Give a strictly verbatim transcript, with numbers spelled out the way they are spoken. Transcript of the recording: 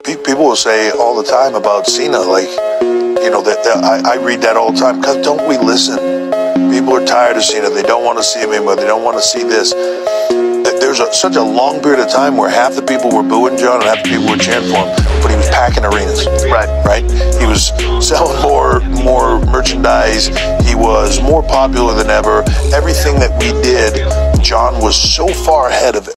People will say all the time about Cena, like, you know, that, that I, I read that all the time. Because don't we listen? People are tired of Cena. They don't want to see him anymore. They don't want to see this. There's a, such a long period of time where half the people were booing John and half the people were cheering for him, but he was packing arenas. Right. Right? He was selling more, more merchandise. He was more popular than ever. Everything that we did, John was so far ahead of